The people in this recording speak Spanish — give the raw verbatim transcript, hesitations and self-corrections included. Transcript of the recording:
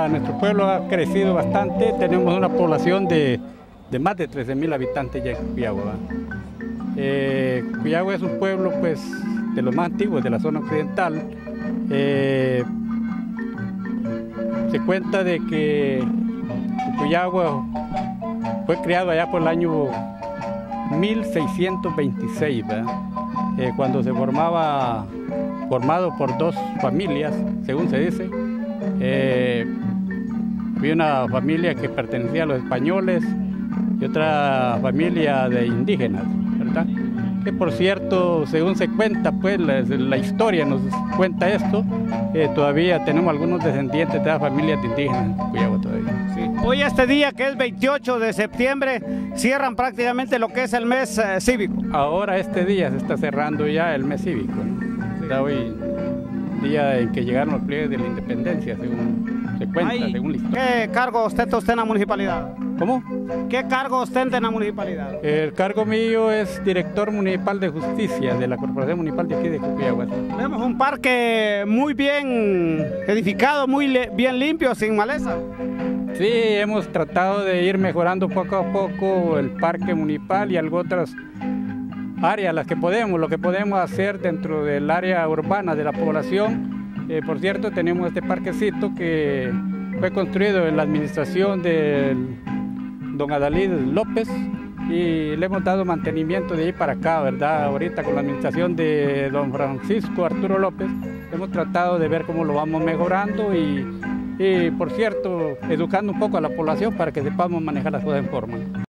ha, nuestro pueblo ha crecido bastante, tenemos una población de, de más de trece mil habitantes ya en Cupayagua. Eh, Cupayagua es un pueblo pues, de los más antiguos de la zona occidental. Eh, se cuenta de que Cupayagua fue creado allá por el año mil seiscientos veintiséis, eh, cuando se formaba, formado por dos familias, según se dice. Eh, había una familia que pertenecía a los españoles y otra familia de indígenas, ¿verdad? Que por cierto, según se cuenta, pues la, la historia nos cuenta esto, eh, todavía tenemos algunos descendientes de las familias de indígenas en Cupayagua todavía. Sí. Hoy este día, que es veintiocho de septiembre, cierran prácticamente lo que es el mes eh, cívico. Ahora este día se está cerrando ya el mes cívico, ¿no? Sí. Está hoy día en que llegaron los pliegues de la independencia, según se cuenta, Ay, según la historia. ¿Qué cargo ostenta usted en la municipalidad? ¿Cómo? ¿Qué cargo ostenta en la municipalidad? El cargo mío es director municipal de justicia de la Corporación Municipal de aquí de Cupayagua. Vemos un parque muy bien edificado, muy bien limpio, sin maleza. Sí, hemos tratado de ir mejorando poco a poco el parque municipal y algo otras áreas, las que podemos, lo que podemos hacer dentro del área urbana de la población. Eh, por cierto, tenemos este parquecito que fue construido en la administración del don Adalid López y le hemos dado mantenimiento de ahí para acá, ¿verdad? Ahorita con la administración de don Francisco Arturo López hemos tratado de ver cómo lo vamos mejorando y, y por cierto, educando un poco a la población para que sepamos manejar las cosas en forma.